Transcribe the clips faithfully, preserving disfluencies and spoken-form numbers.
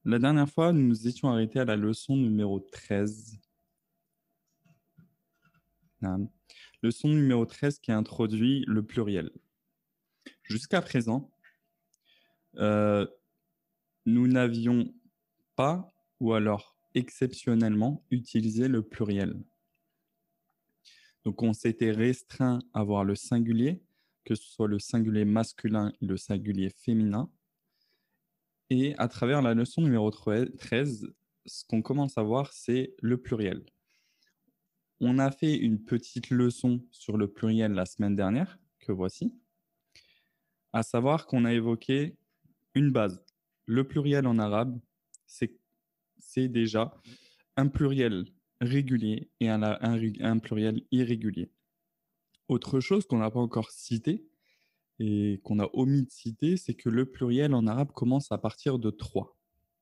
La dernière fois, nous nous étions arrêtés à la leçon numéro treize. Naam. Leçon numéro treize qui introduit le pluriel. Jusqu'à présent, euh, nous n'avions pas, ou alors exceptionnellement, utilisé le pluriel. Donc, on s'était restreint à voir le singulier, que ce soit le singulier masculin et le singulier féminin. Et à travers la leçon numéro treize, ce qu'on commence à voir, c'est le pluriel. On a fait une petite leçon sur le pluriel la semaine dernière, que voici, à savoir qu'on a évoqué une base. Le pluriel en arabe, c'est, c'est déjà un pluriel régulier et un, un, un pluriel irrégulier. Autre chose qu'on n'a pas encore cité et qu'on a omis de citer, c'est que le pluriel en arabe commence à partir de trois.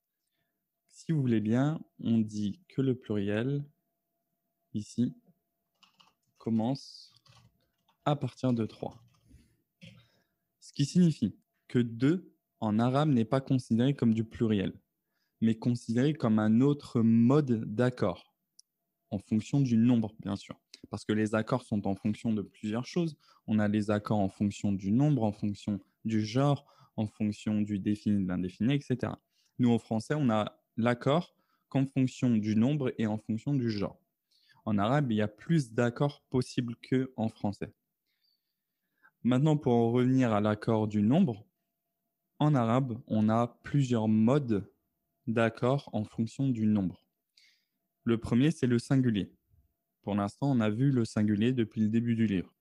Si vous voulez bien, on dit que le pluriel, ici, commence à partir de trois. Ce qui signifie que deux en arabe n'est pas considéré comme du pluriel, mais considéré comme un autre mode d'accord, en fonction du nombre, bien sûr. Parce que les accords sont en fonction de plusieurs choses. On a les accords en fonction du nombre, en fonction du genre, en fonction du défini, de l'indéfini, et cetera. Nous, en français, on a l'accord qu'en fonction du nombre et en fonction du genre. En arabe, il y a plus d'accords possibles qu'en français. Maintenant, pour en revenir à l'accord du nombre, en arabe, on a plusieurs modes d'accords en fonction du nombre. Le premier, c'est le singulier. Pour l'instant, on a vu le singulier depuis le début du livre.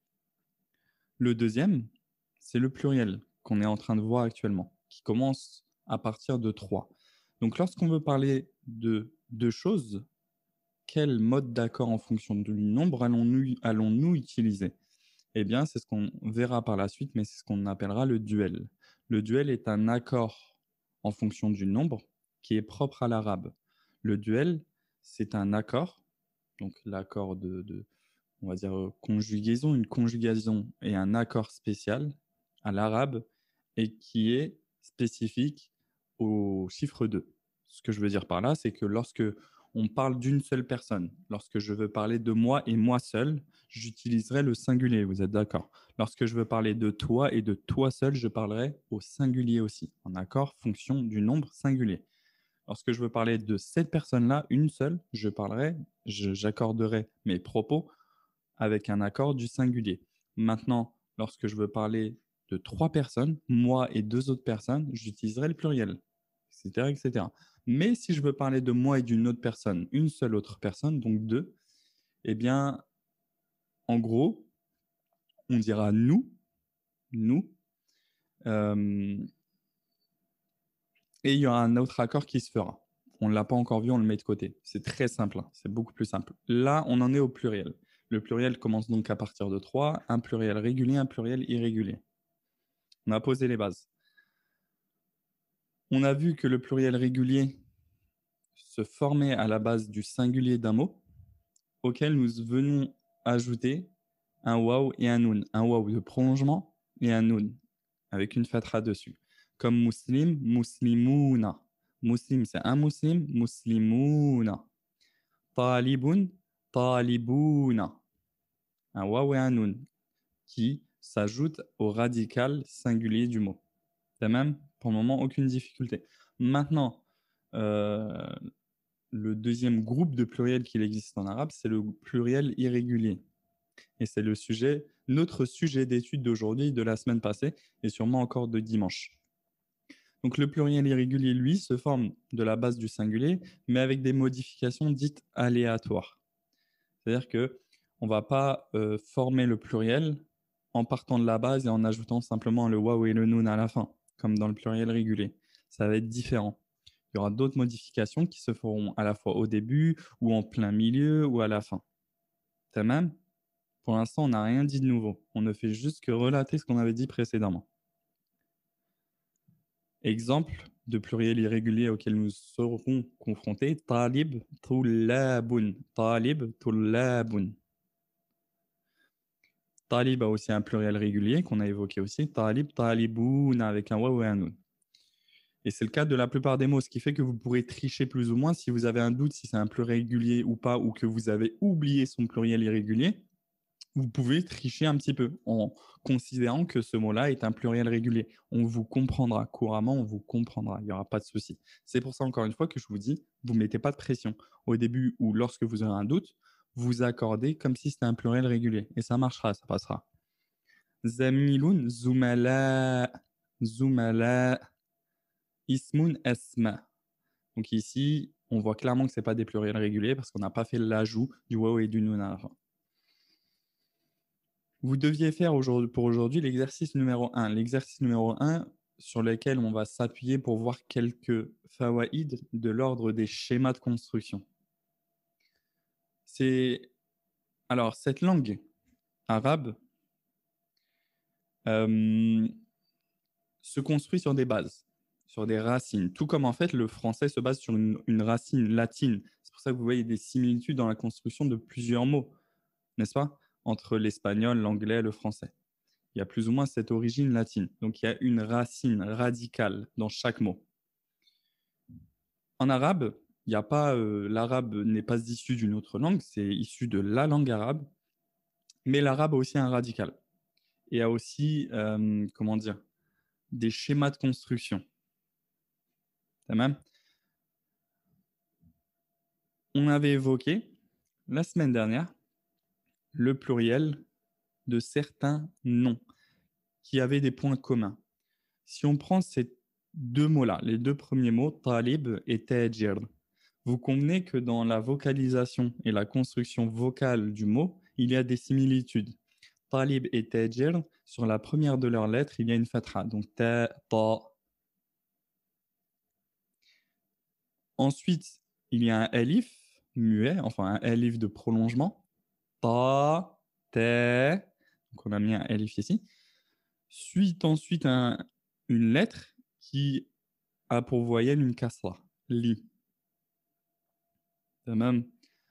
Le deuxième, c'est le pluriel qu'on est en train de voir actuellement, qui commence à partir de trois. Donc, lorsqu'on veut parler de deux choses, quel mode d'accord en fonction du nombre allons-nous, allons-nous utiliser ? Eh bien, c'est ce qu'on verra par la suite, mais c'est ce qu'on appellera le duel. Le duel est un accord en fonction du nombre qui est propre à l'arabe. Le duel, c'est un accord, donc l'accord de, de, on va dire, euh, conjugaison, une conjugaison et un accord spécial à l'arabe et qui est spécifique au chiffre deux. Ce que je veux dire par là, c'est que lorsque on parle d'une seule personne, lorsque je veux parler de moi et moi seul, j'utiliserai le singulier, vous êtes d'accord? Lorsque je veux parler de toi et de toi seul, je parlerai au singulier aussi, en accord, fonction du nombre singulier. Lorsque je veux parler de cette personne-là, une seule, je parlerai, je, j'accorderai mes propos avec un accord du singulier. Maintenant, lorsque je veux parler de trois personnes, moi et deux autres personnes, j'utiliserai le pluriel, et cetera, et cetera. Mais si je veux parler de moi et d'une autre personne, une seule autre personne, donc deux, eh bien, en gros, on dira nous, nous, euh, et il y aura un autre accord qui se fera. On ne l'a pas encore vu, on le met de côté. C'est très simple, hein, c'est beaucoup plus simple. Là, on en est au pluriel. Le pluriel commence donc à partir de trois, un pluriel régulier, un pluriel irrégulier. On a posé les bases. On a vu que le pluriel régulier se formait à la base du singulier d'un mot, auquel nous venons ajouter un waw et un noun. Un waw de prolongement et un noun, avec une fatra dessus. Comme muslim, muslimouna. Muslim, c'est un muslim, muslimouna. Talibun, talibouna. Un waw et un noun qui s'ajoutent au radical singulier du mot. De même, pour le moment, aucune difficulté. Maintenant, euh, le deuxième groupe de pluriels qu'il existe en arabe, c'est le pluriel irrégulier. Et c'est le sujet, notre sujet d'étude d'aujourd'hui, de la semaine passée, et sûrement encore de dimanche. Donc le pluriel irrégulier, lui, se forme de la base du singulier, mais avec des modifications dites aléatoires. C'est-à-dire qu'on ne va pas euh, former le pluriel en partant de la base et en ajoutant simplement le waw et le noun à la fin, comme dans le pluriel régulier. Ça va être différent. Il y aura d'autres modifications qui se feront à la fois au début, ou en plein milieu, ou à la fin. Tamam ? Pour l'instant, on n'a rien dit de nouveau. On ne fait juste que relater ce qu'on avait dit précédemment. Exemple de pluriel irrégulier auquel nous serons confrontés. Talib, tullabun. Talib, tullabun. Talib a aussi un pluriel régulier qu'on a évoqué aussi. Talib, taliboun avec un waw et un noun. Et c'est le cas de la plupart des mots, ce qui fait que vous pourrez tricher plus ou moins si vous avez un doute si c'est un pluriel régulier ou pas, ou que vous avez oublié son pluriel irrégulier. Vous pouvez tricher un petit peu en considérant que ce mot-là est un pluriel régulier. On vous comprendra couramment, on vous comprendra, il n'y aura pas de souci. C'est pour ça, encore une fois, que je vous dis, vous ne mettez pas de pression. Au début ou lorsque vous aurez un doute, vous accordez comme si c'était un pluriel régulier. Et ça marchera, ça passera. Zamilun, zumala, zumala, ismun, asma. Donc ici, on voit clairement que ce n'est pas des pluriels réguliers parce qu'on n'a pas fait l'ajout du waw et du nun à la fin. Vous deviez faire aujourd'hui, pour aujourd'hui l'exercice numéro un. L'exercice numéro un sur lequel on va s'appuyer pour voir quelques fawaïd de l'ordre des schémas de construction. C'est alors cette langue arabe euh, se construit sur des bases, sur des racines, tout comme en fait le français se base sur une, une racine latine. C'est pour ça que vous voyez des similitudes dans la construction de plusieurs mots, n'est-ce pas, entre l'espagnol, l'anglais, le français. Il y a plus ou moins cette origine latine. Donc, il y a une racine radicale dans chaque mot. En arabe, il y a pas, euh, l'arabe n'est pas issu d'une autre langue, c'est issu de la langue arabe, mais l'arabe a aussi un radical et a aussi, euh, comment dire, des schémas de construction. Tamam. On avait évoqué la semaine dernière le pluriel de certains noms qui avaient des points communs. Si on prend ces deux mots-là, les deux premiers mots, talib et tajir, vous convenez que dans la vocalisation et la construction vocale du mot, il y a des similitudes. Talib et tajir, sur la première de leurs lettres, il y a une fatra, donc ta, ta. Ensuite, il y a un alif muet, enfin un alif de prolongement, ta, ta, donc on a mis un alif ici. Suit ensuite un, une lettre qui a pour voyelle une kasra, li. De même,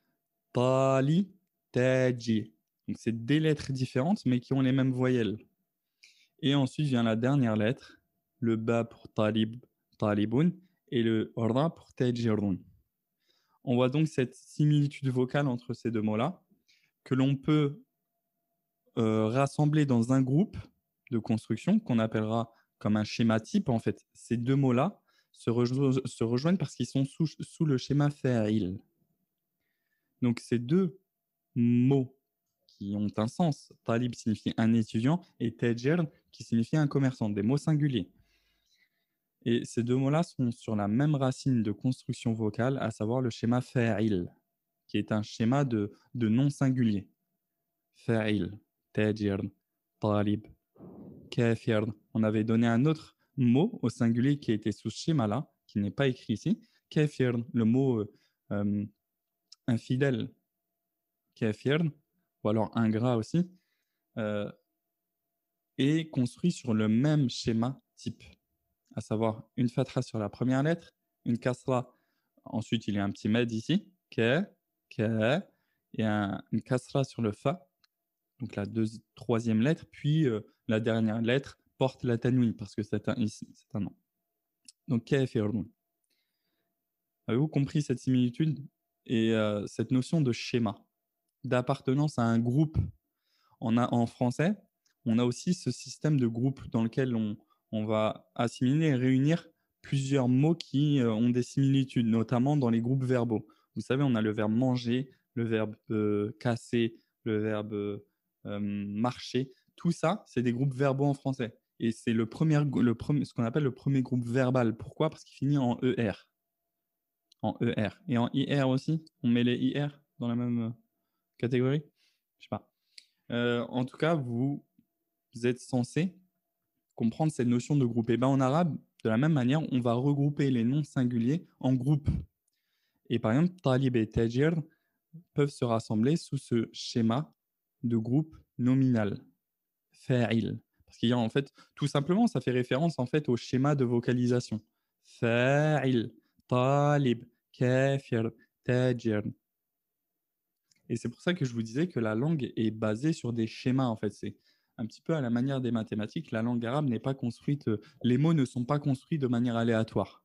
tali, taji. Donc c'est des lettres différentes mais qui ont les mêmes voyelles. Et ensuite vient la dernière lettre, le ba pour talib, talibun et le ra pour tajirun. On voit donc cette similitude vocale entre ces deux mots-là que l'on peut euh, rassembler dans un groupe de construction qu'on appellera comme un schéma type. En fait, ces deux mots-là se, rejo- se rejoignent parce qu'ils sont sous, sous le schéma fa'il. Donc, ces deux mots qui ont un sens, talib signifie un étudiant et tajir qui signifie un commerçant, des mots singuliers. Et ces deux mots-là sont sur la même racine de construction vocale, à savoir le schéma fa'il, qui est un schéma de, de nom singulier. Fa'il, tajir, talib, kafir. On avait donné un autre mot au singulier qui était sous ce schéma-là, qui n'est pas écrit ici. Kafir, le mot euh, euh, infidèle. Kafir, ou alors ingrat aussi, euh, est construit sur le même schéma type, à savoir une fatra sur la première lettre, une kasra, ensuite il y a un petit med ici, ke, ke, et un, une kasra sur le fa, donc la deux, troisième lettre, puis euh, la dernière lettre porte la tanwin, parce que c'est un, c'est un nom. Donc kafirun. Avez-vous compris cette similitude et euh, cette notion de schéma, d'appartenance à un groupe? En, a, en français, on a aussi ce système de groupe dans lequel on, on va assimiler et réunir plusieurs mots qui euh, ont des similitudes, notamment dans les groupes verbaux. Vous savez, on a le verbe manger, le verbe euh, casser, le verbe euh, marcher. Tout ça, c'est des groupes verbaux en français. Et c'est le premier, le premier, ce qu'on appelle le premier groupe verbal. Pourquoi? Parce qu'il finit en E R. En E R. Et en I R aussi? On met les I R dans la même euh, catégorie? Je sais pas. Euh, en tout cas, vous, vous êtes censé comprendre cette notion de groupe. Et ben en arabe, de la même manière, on va regrouper les noms singuliers en groupes. Et par exemple, talib et tajir peuvent se rassembler sous ce schéma de groupe nominal, fa'il. Parce qu'il y a en fait, tout simplement, ça fait référence en fait au schéma de vocalisation. Fa'il, talib, kafir, tajir. Et c'est pour ça que je vous disais que la langue est basée sur des schémas en fait. C'est un petit peu à la manière des mathématiques, la langue arabe n'est pas construite, euh, les mots ne sont pas construits de manière aléatoire.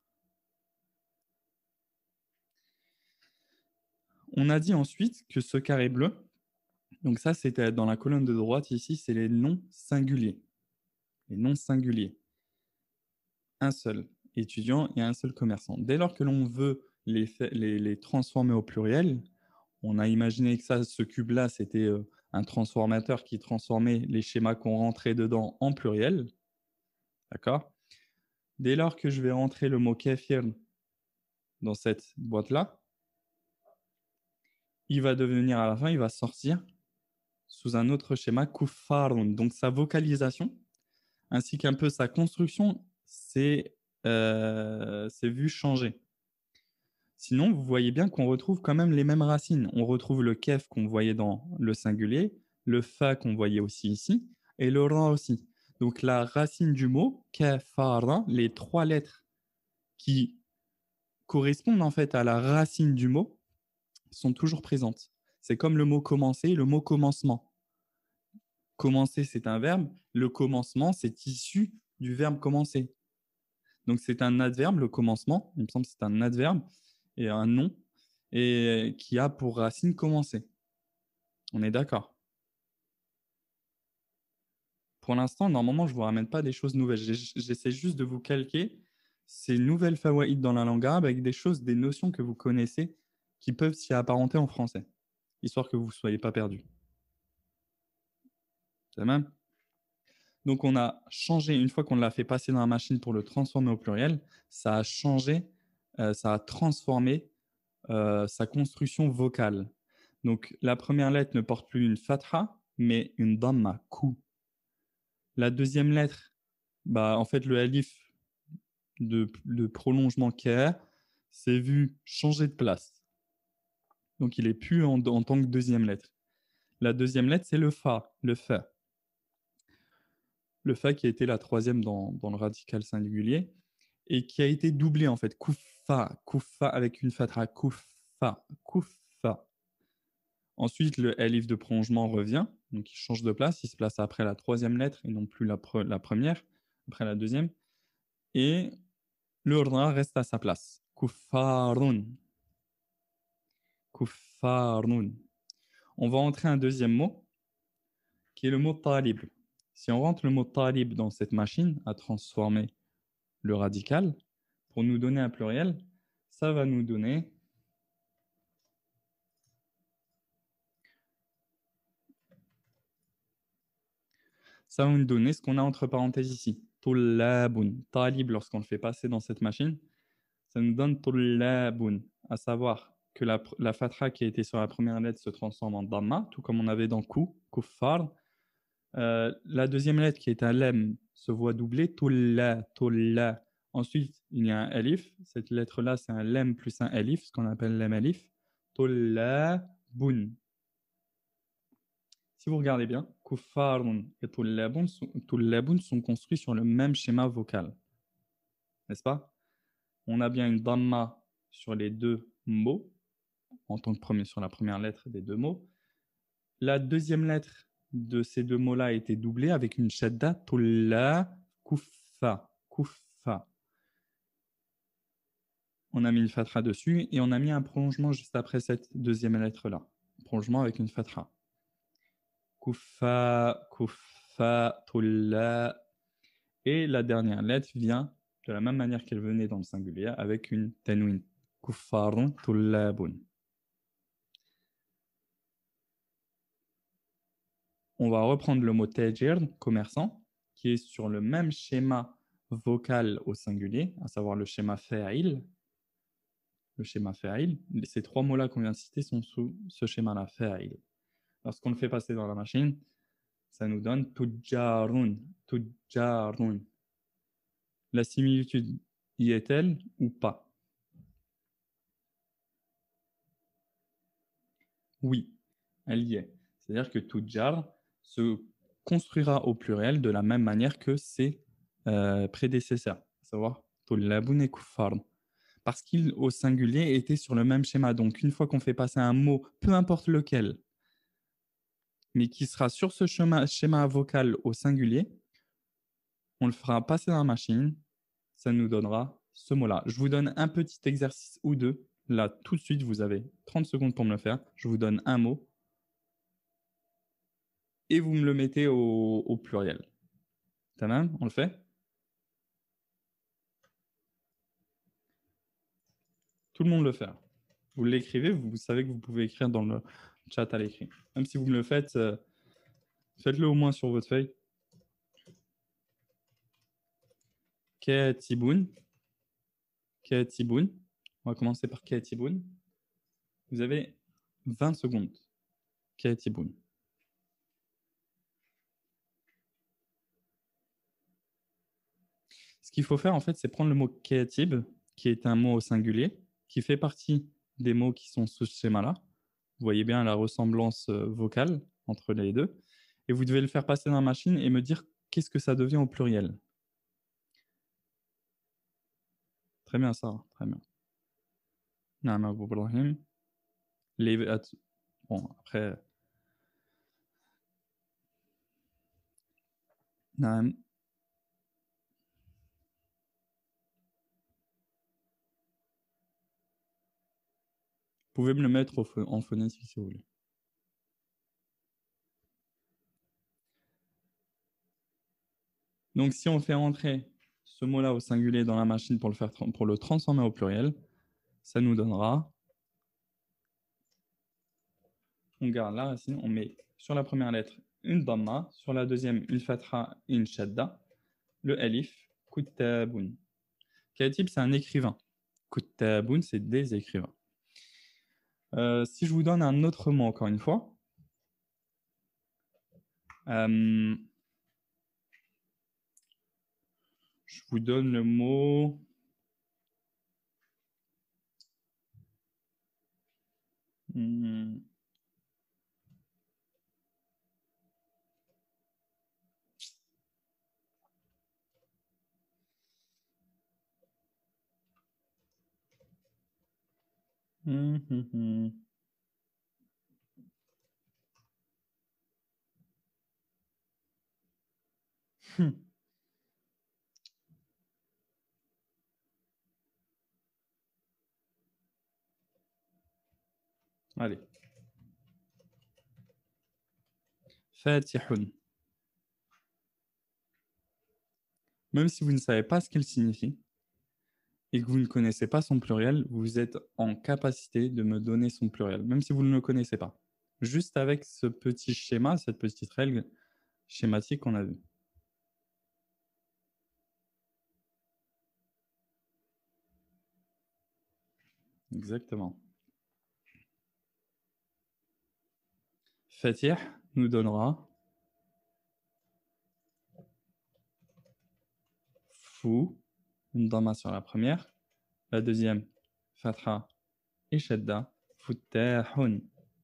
On a dit ensuite que ce carré bleu, donc ça c'était dans la colonne de droite ici, c'est les noms singuliers. Les noms singuliers. Un seul étudiant et un seul commerçant. Dès lors que l'on veut les, les, les transformer au pluriel, on a imaginé que ça, ce cube-là, c'était euh, un transformateur qui transformait les schémas qu'on rentrait dedans en pluriel. D'accord? Dès lors que je vais rentrer le mot kafir dans cette boîte-là, il va devenir à la fin, il va sortir sous un autre schéma, kufarun. Donc sa vocalisation, ainsi qu'un peu sa construction, c'est euh, vu changer. Sinon, vous voyez bien qu'on retrouve quand même les mêmes racines. On retrouve le kef qu'on voyait dans le singulier, le fa qu'on voyait aussi ici, et le ra aussi. Donc la racine du mot, kafara, les trois lettres qui correspondent en fait à la racine du mot, sont toujours présentes. C'est comme le mot commencer et le mot commencement. Commencer, c'est un verbe. Le commencement, c'est issu du verbe commencer. Donc c'est un adverbe, le commencement. Il me semble que c'est un adverbe et un nom et qui a pour racine commencer. On est d'accord? Pour l'instant, normalement, je ne vous ramène pas des choses nouvelles. J'essaie juste de vous calquer ces nouvelles fawaïd dans la langue arabe avec des choses, des notions que vous connaissez qui peuvent s'y apparenter en français, histoire que vous ne soyez pas perdus. C'est même. Donc, on a changé, une fois qu'on l'a fait passer dans la machine pour le transformer au pluriel, ça a changé, euh, ça a transformé euh, sa construction vocale. Donc, la première lettre ne porte plus une fatha, mais une damma, kou. La deuxième lettre, bah, en fait, le alif de, de prolongement ka s'est vu changer de place. Donc, il n'est plus en, en tant que deuxième lettre. La deuxième lettre, c'est le fa, le fa. Le fa qui a été la troisième dans, dans le radical singulier et qui a été doublé en fait. Kuffa, kuffa avec une fatha, kuffa, kuffa. Ensuite, le alif de prolongement revient, donc il change de place, il se place après la troisième lettre et non plus la, pre la première, après la deuxième. Et le ra reste à sa place. Kuffarun. Kuffarun. On va entrer un deuxième mot, qui est le mot talib. Si on rentre le mot talib dans cette machine à transformer le radical, pour nous donner un pluriel, ça va nous donner ça va nous donner ce qu'on a entre parenthèses ici. Tullabun. Talib, lorsqu'on le fait passer dans cette machine, ça nous donne tullabun, à savoir que la, la fatra qui a été sur la première lettre se transforme en damma, tout comme on avait dans ku, kuffar. Euh, la deuxième lettre qui est un lem se voit doubler, tulla, tulla. Ensuite, il y a un alif. Cette lettre-là, c'est un lem plus un alif, ce qu'on appelle lem alif. Tullabun. Si vous regardez bien, kuffarun et tullabun sont, tullabun sont construits sur le même schéma vocal. N'est-ce pas? On a bien une damma sur les deux mots, en tant que premier sur la première lettre des deux mots. La deuxième lettre de ces deux mots-là a été doublée avec une shadda, tulla, kuffa, kuffa. On a mis une fatra dessus et on a mis un prolongement juste après cette deuxième lettre-là. Prolongement avec une fatra. Kuffa, kuffa, tulla. Et la dernière lettre vient de la même manière qu'elle venait dans le singulier avec une tanwin. Kuffarun, tullabun. On va reprendre le mot tajir, commerçant, qui est sur le même schéma vocal au singulier, à savoir le schéma fa'il. Le schéma fa'il. Ces trois mots-là qu'on vient de citer sont sous ce schéma-là, fa'il. Lorsqu'on le fait passer dans la machine, ça nous donne tujjarun, tujjarun. La similitude y est-elle ou pas? Oui, elle y est. C'est-à-dire que tujjar se construira au pluriel de la même manière que ses euh, prédécesseurs, à savoir tullabun et kuffarun. Parce qu'il, au singulier, était sur le même schéma. Donc, une fois qu'on fait passer un mot, peu importe lequel, mais qui sera sur ce schéma, schéma vocal au singulier. On le fera passer dans la machine. Ça nous donnera ce mot-là. Je vous donne un petit exercice ou deux. Là, tout de suite, vous avez trente secondes pour me le faire. Je vous donne un mot et vous me le mettez au, au pluriel. Tamam, on le fait? Tout le monde le fait. Vous l'écrivez, vous savez que vous pouvez écrire dans le chat à l'écrit. Même si vous me le faites, euh, faites-le au moins sur votre feuille. Katiboun. Katiboun. On va commencer par Katiboun. Vous avez vingt secondes. Katiboun. Ce qu'il faut faire, en fait, c'est prendre le mot katib, qui est un mot au singulier, qui fait partie des mots qui sont sous ce schéma-là. Vous voyez bien la ressemblance vocale entre les deux. Et vous devez le faire passer dans la machine et me dire qu'est-ce que ça devient au pluriel. Très bien, ça. Très bien. Naam Abou Ibrahim. Les... Bon, après... Naam. Vous pouvez me le mettre au en phonétique si vous voulez. Donc, si on fait rentrer ce mot-là au singulier dans la machine pour le, faire, pour le transformer au pluriel, ça nous donnera... On garde la racine, on met sur la première lettre une dhamma, sur la deuxième une fatha et une shadda, le alif, kuttaboun. Katib, c'est un écrivain. Kuttaboun, c'est des écrivains. Euh, si je vous donne un autre mot, encore une fois, euh, je vous donne le mot... Hmm. Hum, hum, hum. Hum. Allez. Fatihun. Même si vous ne savez pas ce qu'il signifie et que vous ne connaissez pas son pluriel, vous êtes en capacité de me donner son pluriel, même si vous ne le connaissez pas. Juste avec ce petit schéma, cette petite règle schématique qu'on a vue. Exactement. Fatih nous donnera fou, une dhamma sur la première, la deuxième, fatha et shadda, futtahun.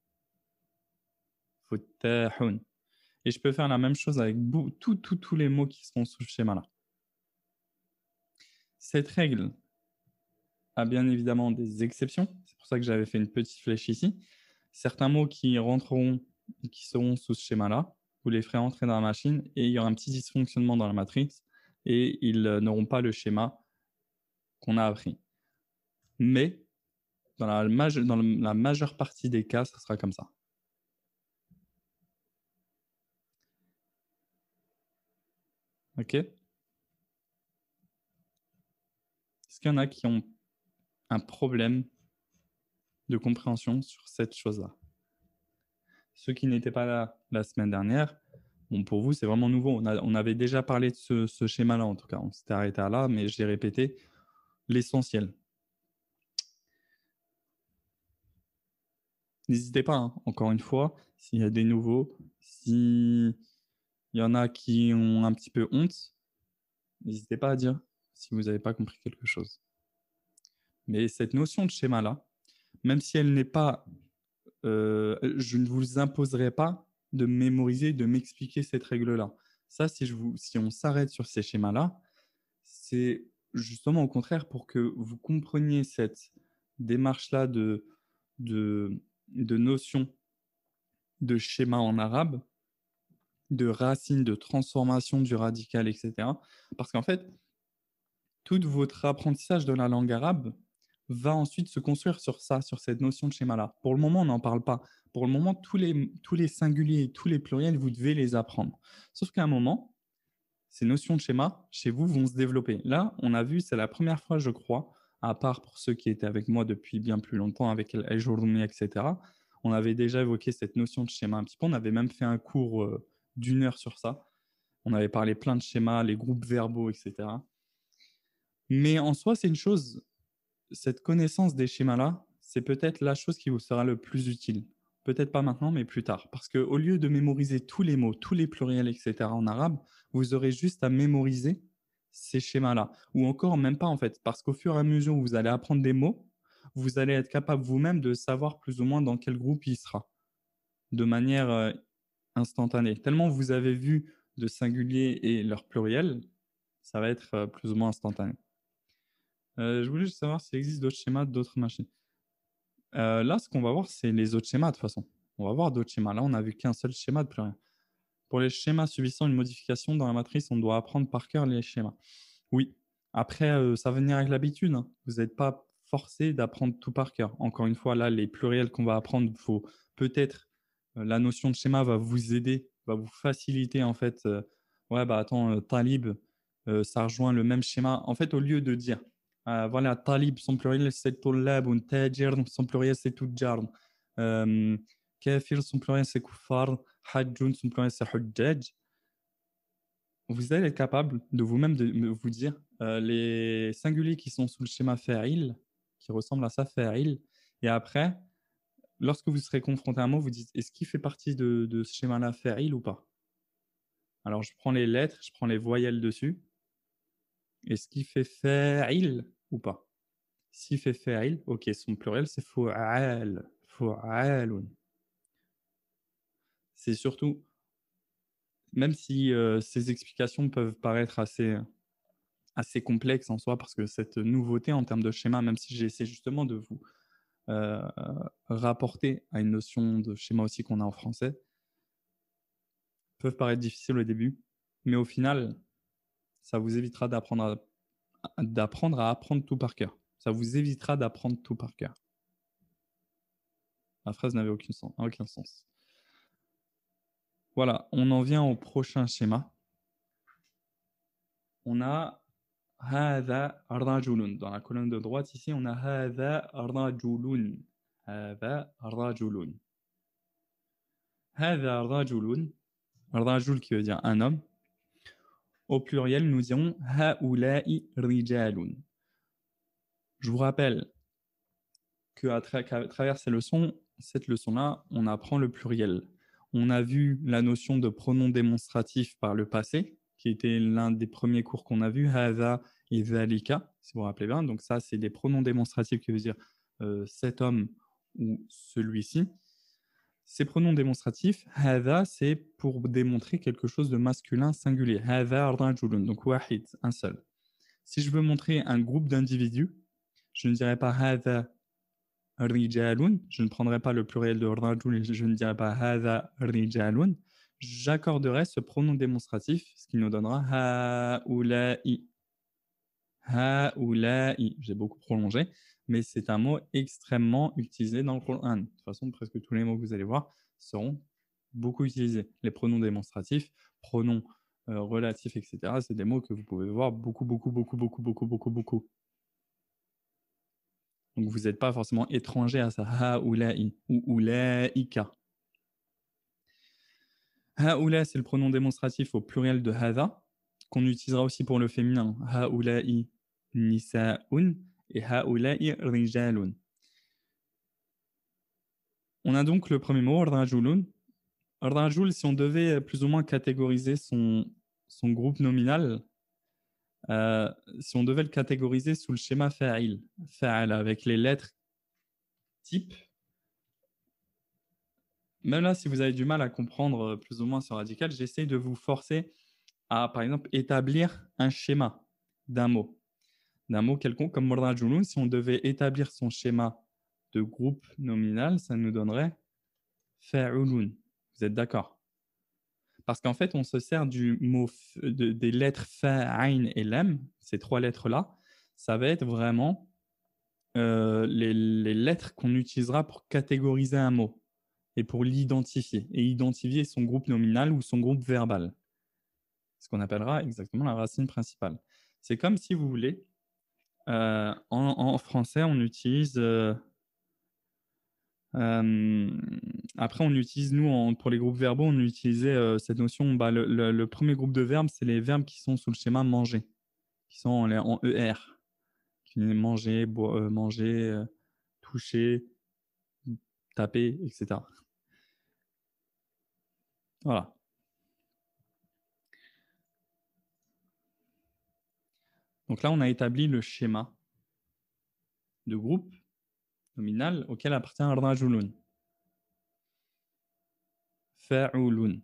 Futtahun. Et je peux faire la même chose avec tous les mots qui seront sous ce schéma-là. Cette règle a bien évidemment des exceptions. C'est pour ça que j'avais fait une petite flèche ici. Certains mots qui rentreront et qui seront sous ce schéma-là, vous les ferez entrer dans la machine et il y aura un petit dysfonctionnement dans la matrice et ils n'auront pas le schéma qu'on a appris. Mais dans la, maje- dans la majeure partie des cas, ça sera comme ça. OK? Est-ce qu'il y en a qui ont un problème de compréhension sur cette chose-là? Ceux qui n'étaient pas là la semaine dernière, bon, pour vous, c'est vraiment nouveau. On, a, on avait déjà parlé de ce, ce schéma-là, en tout cas. On s'était arrêté à là, mais j'ai répété l'essentiel. N'hésitez pas, hein, encore une fois, s'il y a des nouveaux, s'il y en a qui ont un petit peu honte, n'hésitez pas à dire si vous n'avez pas compris quelque chose. Mais cette notion de schéma-là, même si elle n'est pas... Euh, je ne vous imposerai pas de mémoriser, de m'expliquer cette règle-là. Ça, si, je vous, si on s'arrête sur ces schémas-là, c'est justement au contraire pour que vous compreniez cette démarche-là de, de, de notion de schémas en arabe, de racines, de transformation du radical, et cetera. Parce qu'en fait, tout votre apprentissage de la langue arabe va ensuite se construire sur ça, sur cette notion de schéma-là. Pour le moment, on n'en parle pas. Pour le moment, tous les, tous les singuliers et tous les pluriels, vous devez les apprendre. Sauf qu'à un moment, ces notions de schéma, chez vous, vont se développer. Là, on a vu, c'est la première fois, je crois, à part pour ceux qui étaient avec moi depuis bien plus longtemps, avec El Jourmi, et cetera, on avait déjà évoqué cette notion de schéma un petit peu. On avait même fait un cours euh, d'une heure sur ça. On avait parlé plein de schémas, les groupes verbaux, et cetera. Mais en soi, c'est une chose, cette connaissance des schémas-là, c'est peut-être la chose qui vous sera le plus utile. Peut-être pas maintenant, mais plus tard. Parce qu'au lieu de mémoriser tous les mots, tous les pluriels, et cetera en arabe, vous aurez juste à mémoriser ces schémas-là. Ou encore, même pas en fait. Parce qu'au fur et à mesure où vous allez apprendre des mots, vous allez être capable vous-même de savoir plus ou moins dans quel groupe il sera. De manière euh, instantanée. Tellement vous avez vu de singulier et leur pluriel, ça va être euh, plus ou moins instantané. Euh, je voulais juste savoir s'il existe d'autres schémas, d'autres machines. Euh, là, ce qu'on va voir, c'est les autres schémas de toute façon. On va voir d'autres schémas. Là, on n'a vu qu'un seul schéma de pluriel. Pour les schémas subissant une modification dans la matrice, on doit apprendre par cœur les schémas. Oui. Après, euh, ça va venir avec l'habitude. Hein. Vous n'êtes pas forcé d'apprendre tout par cœur. Encore une fois, là, les pluriels qu'on va apprendre, faut peut-être euh, la notion de schéma va vous aider, va vous faciliter en fait. Euh, ouais, bah attends, euh, Talib, euh, ça rejoint le même schéma. En fait, au lieu de dire, euh, voilà, Talib, son pluriel c'est Tullab, ou Tajir, son pluriel c'est Tujjar. Euh, Kafir, son pluriel c'est Kuffar, Hajjun, son pluriel c'est Hujjaj. Vous allez être capable de vous-même de vous dire euh, les singuliers qui sont sous le schéma fa'il, qui ressemblent à ça, fa'il, et après, lorsque vous serez confronté à un mot, vous dites est-ce qu'il fait partie de, de ce schéma-là fa'il ou pas? Alors, je prends les lettres, je prends les voyelles dessus. Est-ce qu'il fait fa'il ou pas? S'il fait fa'il, ok, son pluriel c'est fu'al, fu'alun. C'est surtout, même si euh, ces explications peuvent paraître assez assez complexe en soi, parce que cette nouveauté en termes de schéma, même si j'essaie justement de vous euh, rapporter à une notion de schéma aussi qu'on a en français, peuvent paraître difficiles au début, mais au final, ça vous évitera d'apprendre à, d'apprendre à apprendre tout par cœur. Ça vous évitera d'apprendre tout par cœur. La phrase n'avait aucun sens, aucun sens. Voilà, on en vient au prochain schéma. On a هذا رجل. Dans la colonne de droite, ici, on a هذا رجل. هذا رجل. هذا رجل. رجل qui veut dire un homme. Au pluriel, nous dirons هؤلاء رجال. Je vous rappelle qu'à tra qu'à travers ces leçons, cette leçon-là, on apprend le pluriel. On a vu la notion de pronom démonstratif par le passé, qui était l'un des premiers cours qu'on a vu, هذا et ذلك, si vous vous rappelez bien. Donc ça, c'est des pronoms démonstratifs qui veut dire euh, cet homme ou celui-ci. Ces pronoms démonstratifs, هذا, c'est pour démontrer quelque chose de masculin singulier. هذا رجل, donc واحد, un seul. Si je veux montrer un groupe d'individus, je ne dirais pas هذا رجال, je ne prendrai pas le pluriel de رجل et je ne dirai pas هذا رجال. J'accorderai ce pronom démonstratif, ce qui nous donnera هؤلاء. هؤلاء. J'ai beaucoup prolongé, mais c'est un mot extrêmement utilisé dans le Coran. De toute façon, presque tous les mots que vous allez voir seront beaucoup utilisés. Les pronoms démonstratifs, pronoms euh, relatifs, et cetera, c'est des mots que vous pouvez voir beaucoup, beaucoup, beaucoup, beaucoup, beaucoup, beaucoup, beaucoup. Donc, vous n'êtes pas forcément étranger à ça. هؤلاء ou ulaika. هؤلاء, c'est le pronom démonstratif au pluriel de هذا, qu'on utilisera aussi pour le féminin. هؤلاء نساء et هؤلاء رجال. On a donc le premier mot, rajulun. Rajul, si on devait plus ou moins catégoriser son, son groupe nominal, euh, si on devait le catégoriser sous le schéma fa'il, fa'al avec les lettres type, même là, si vous avez du mal à comprendre plus ou moins ce radical, j'essaie de vous forcer à, par exemple, établir un schéma d'un mot. D'un mot quelconque comme rajulun, si on devait établir son schéma de groupe nominal, ça nous donnerait fa'ulun. Vous êtes d'accord? Parce qu'en fait, on se sert du mot f de des lettres fa, ayn et lam, ces trois lettres-là, ça va être vraiment, heu, les les lettres qu'on utilisera pour catégoriser un mot et pour l'identifier et identifier son groupe nominal ou son groupe verbal. Ce qu'on appellera exactement la racine principale. C'est comme si vous voulez, heu, en en français, on utilise, heu Hem, après on utilise nous en pour les groupes verbaux, on utilisait, heu, cette notion, bah, le le le premier groupe de verbes, c'est les verbes qui sont sous le schéma manger, qui sont en les en E R, qui est manger, boi heu, manger, heu, toucher, mmh, taper et cetera. Voilà. Donc là, on a établi le schéma de groupe nominal auquel appartient rajulun, fa'ulun.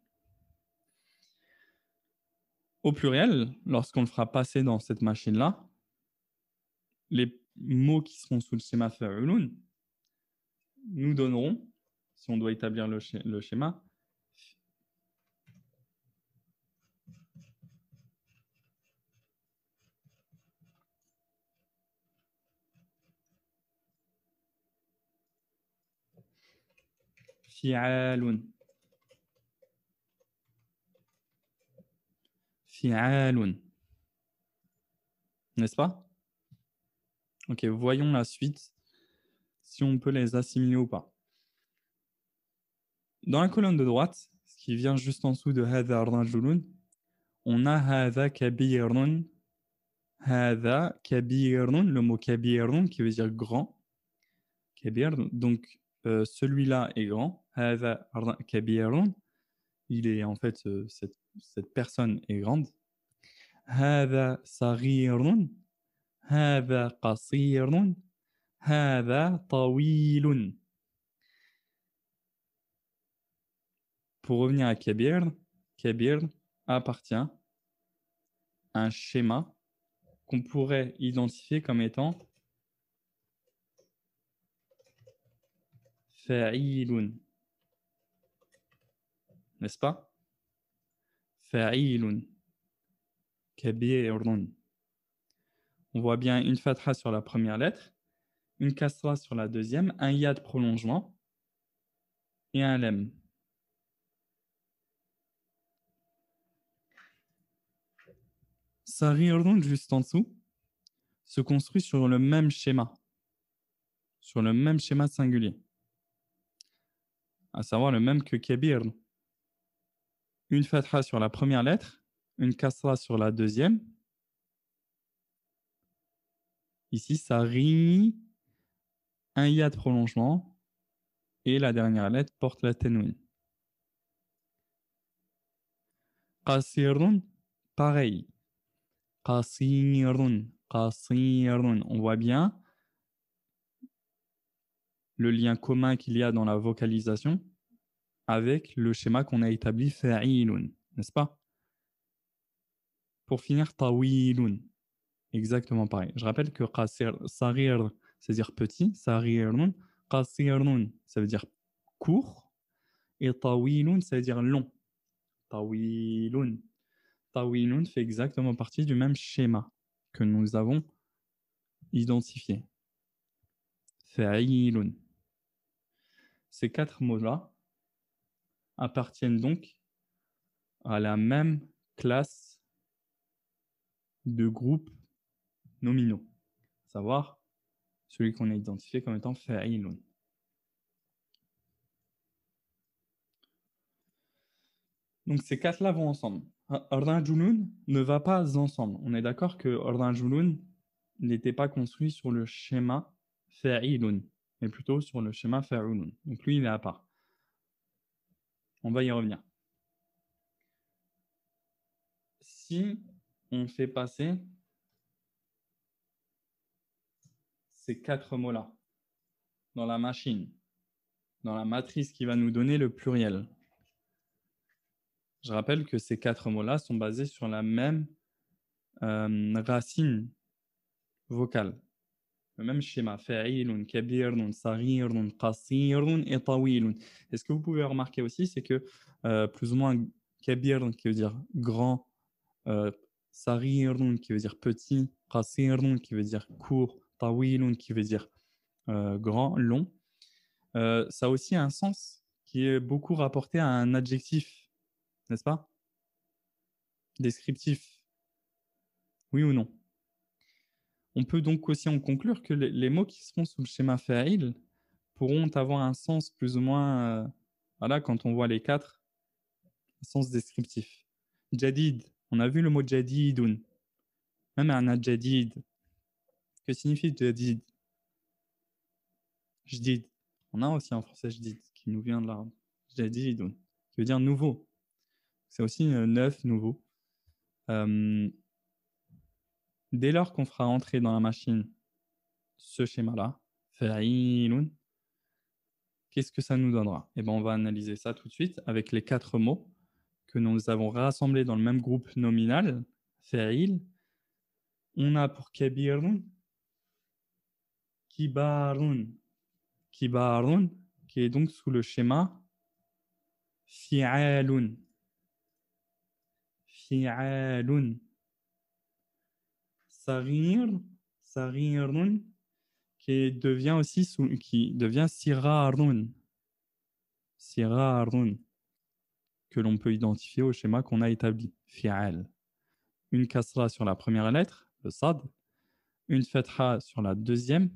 Au pluriel, lorsqu'on le fera passer dans cette machine-là, les mots qui seront sous le schéma fa'ulun nous donneront, si on doit établir le, sch le schéma, fi'alun, fi'alun, n'est-ce pas? Ok, voyons la suite, si on peut les assimiler ou pas. Dans la colonne de droite, ce qui vient juste en dessous de hadha rajulun, on a hadha kabirun, hadha kabirun, le mot kabirun qui veut dire grand, kabir, donc euh, celui-là est grand, hadha kabirun, il est en fait, euh, cette, cette personne est grande. هذا صغير هذا قصير هذا طويل. Pour revenir à Kabir, Kabir appartient à un schéma qu'on pourrait identifier comme étant fa'ilun, n'est-ce pas? Fa'ilun, kabirun. On voit bien une fatha sur la première lettre, une kasra sur la deuxième, un ya de prolongement et un lem. Saghirun, juste en dessous, se construit sur le même schéma, sur le même schéma singulier, à savoir le même que kabir. Une fatha sur la première lettre, une kasra sur la deuxième. Ici, ça rit, un ya de prolongement et la dernière lettre porte la tanwin. Qasirun, pareil. Qasirun, qasirun. On voit bien le lien commun qu'il y a dans la vocalisation avec le schéma qu'on a établi fa'ilun, n'est-ce pas? Pour finir, tawilun. Exactement pareil. Je rappelle que qasir, sarir, c'est-à-dire petit, sarirun, qasirun, ça veut dire court, et tawilun, ça veut dire long. Tawilun. Tawilun fait exactement partie du même schéma que nous avons identifié. Fa'ilun. Ces quatre mots-là appartiennent donc à la même classe de groupes nominaux, à savoir celui qu'on a identifié comme étant fa'ilun. Donc ces quatre-là vont ensemble. Rajulun ne va pas ensemble. On est d'accord que Rajulun n'était pas construit sur le schéma fa'ilun, mais plutôt sur le schéma fa'ulun. Donc lui, il est à part. On va y revenir. Si on fait passer ces quatre mots-là dans la machine, dans la matrice qui va nous donner le pluriel, je rappelle que ces quatre mots-là sont basés sur la même euh, racine vocale. Le même schéma. Fa'ilun, kabirun, saghirun, qasirun et tawilun. Et ce que vous pouvez remarquer aussi, c'est que euh, plus ou moins kabir qui veut dire grand, euh, saghirun qui veut dire petit, qasirun qui veut dire court, tawilun qui veut dire euh, grand, long, euh, ça a aussi un sens qui est beaucoup rapporté à un adjectif, n'est-ce pas? Descriptif. Oui ou non? On peut donc aussi en conclure que les, les mots qui seront sous le schéma fa'il pourront avoir un sens plus ou moins, euh, voilà, quand on voit les quatre, un sens descriptif. Jadid, on a vu le mot jadidun, même un jadid. Que signifie jadid? Jdid. On a aussi en français jdid, qui nous vient de l'arabe. Jadidun, qui veut dire nouveau. C'est aussi euh, neuf, nouveau. Euh, dès lors qu'on fera entrer dans la machine ce schéma-là, fa'ilun, qu'est-ce que ça nous donnera? Eh ben, on va analyser ça tout de suite avec les quatre mots que nous avons rassemblés dans le même groupe nominal, fa'il. On a pour kabirun, kibarun, kibarun, qui est donc sous le schéma fi'alun, fi'alun, saghir, saghirun, qui devient aussi sous, qui devient sirarun, sirarun, que l'on peut identifier au schéma qu'on a établi, fi'al. Une kasra sur la première lettre, le sad, une fatha sur la deuxième,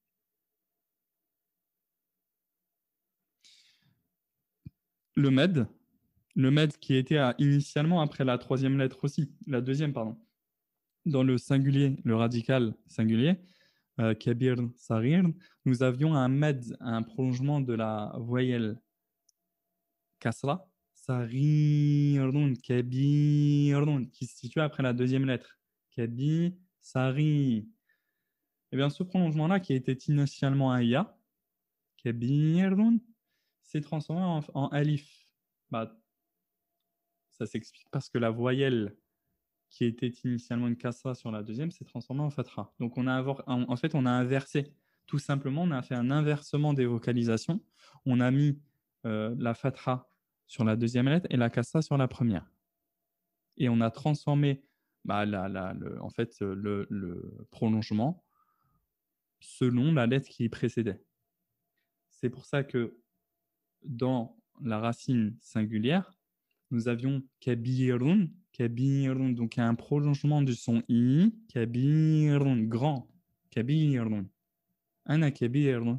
le med, le med qui était à, initialement après la troisième lettre aussi, la deuxième, pardon. Dans le singulier, le radical singulier, euh, kabir, sarir, nous avions un med, un prolongement de la voyelle kasra, sarirun, kabirun, qui se situe après la deuxième lettre. Kabi, sari. Et bien ce prolongement-là, qui était initialement un ya, kabirun, s'est transformé en, en alif. Bah, ça s'explique parce que la voyelle qui était initialement une kasra sur la deuxième s'est transformée en fatha. Donc on a en, en fait on a inversé. Tout simplement, on a fait un inversement des vocalisations. On a mis euh, la fatha sur la deuxième lettre et la kasra sur la première. Et on a transformé bah, la, la, le, en fait, le, le prolongement selon la lettre qui précédait. C'est pour ça que dans la racine singulière, nous avions kabirun, kabirun, donc il y a un prolongement du son i, kabirun, grand, kabirun, ana kabirun.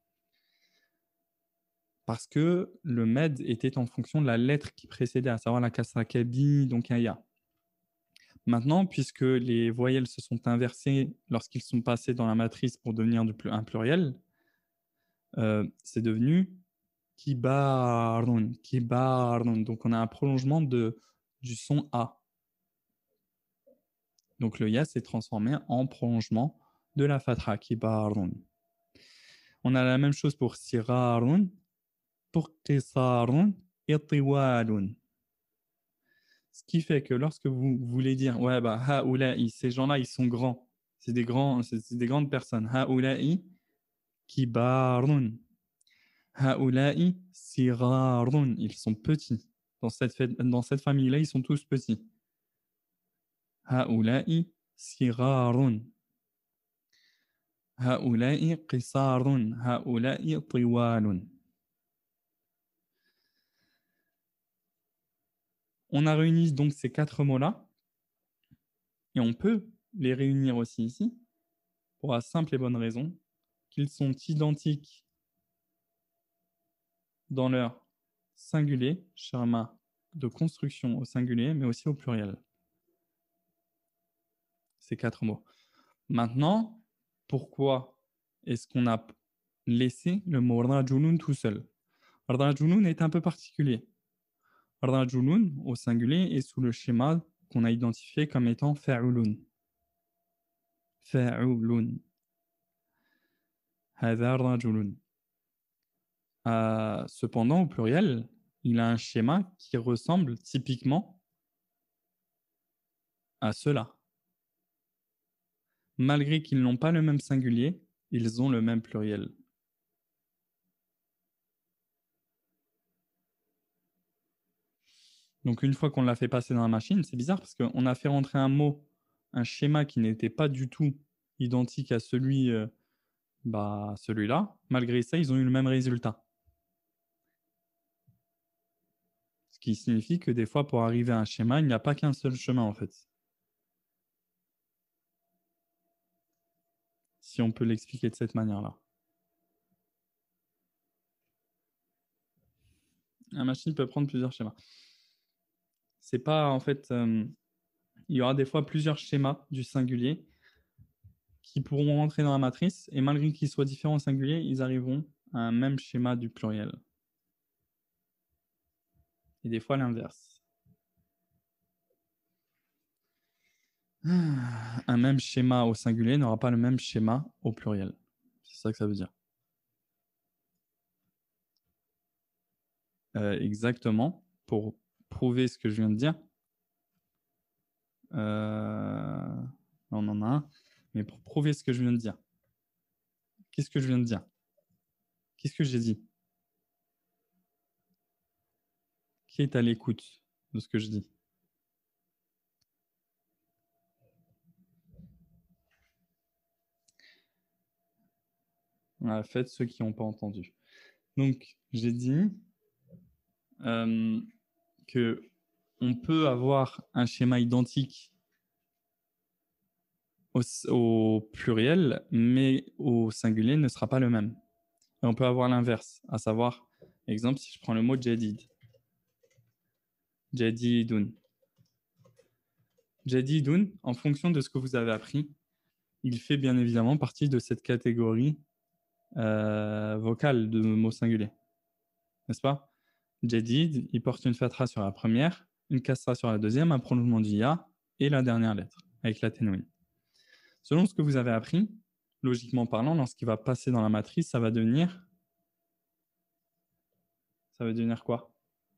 Parce que le med était en fonction de la lettre qui précédait, à savoir la kasra kabi, donc un ya. Maintenant, puisque les voyelles se sont inversées lorsqu'ils sont passés dans la matrice pour devenir un pluriel, euh, c'est devenu kibarun, kibarun. Donc on a un prolongement de, du son A. Donc le ya s'est transformé en prolongement de la fatha, kibarun. On a la même chose pour sirarun, pour qisarun et tiwalun. Ce qui fait que lorsque vous voulez dire, ouais, bah, haoula'i, ces gens-là, ils sont grands. C'est des, grands, c'est des grandes personnes. Haoula'i, kibarun. Haoula'i, sirarun. Ils sont petits. Dans cette, dans cette famille-là, ils sont tous petits. Haoula'i, sirarun. Haoula'i, qisarun. Haoula'i, tiwalun. On a réuni donc ces quatre mots-là. Et on peut les réunir aussi ici, pour la simple et bonne raison qu'ils sont identiques dans leur singulier, schéma de construction au singulier, mais aussi au pluriel. Ces quatre mots. Maintenant, pourquoi est-ce qu'on a laissé le mot rajulun tout seul? Rajulun est un peu particulier. Rajulun, au singulier, est sous le schéma qu'on a identifié comme étant fa'ulun. Fa'ulun. Hadha rajulun. Euh, cependant, au pluriel, il a un schéma qui ressemble typiquement à cela. Malgré qu'ils n'ont pas le même singulier, ils ont le même pluriel. Donc, une fois qu'on l'a fait passer dans la machine, c'est bizarre parce qu'on a fait rentrer un mot, un schéma qui n'était pas du tout identique à celui, euh, bah, celui-là. Malgré ça, ils ont eu le même résultat. Ce qui signifie que des fois, pour arriver à un schéma, il n'y a pas qu'un seul chemin, en fait. Si on peut l'expliquer de cette manière-là. La machine peut prendre plusieurs schémas. C'est pas, en fait... Euh, il y aura des fois plusieurs schémas du singulier qui pourront rentrer dans la matrice, et malgré qu'ils soient différents au singulier, ils arriveront à un même schéma du pluriel. Et des fois l'inverse. Un même schéma au singulier n'aura pas le même schéma au pluriel. C'est ça que ça veut dire. Euh, exactement. Pour prouver ce que je viens de dire, euh... on en a un. Mais pour prouver ce que je viens de dire, qu'est-ce que je viens de dire? Qu'est-ce que j'ai dit? Qui est à l'écoute de ce que je dis? En fait, ceux qui n'ont pas entendu. Donc, j'ai dit euh, que on peut avoir un schéma identique au, au pluriel, mais au singulier ne sera pas le même. Et on peut avoir l'inverse, à savoir, exemple, si je prends le mot jadid. Jadidun. Jadidun, en fonction de ce que vous avez appris, il fait bien évidemment partie de cette catégorie euh, vocale de mots singuliers. N'est-ce pas? Jadid, il porte une fatra sur la première, une kasra sur la deuxième, un prolongement du ya et la dernière lettre, avec la ténouine. Selon ce que vous avez appris, logiquement parlant, lorsqu'il va passer dans la matrice, ça va devenir... Ça va devenir quoi?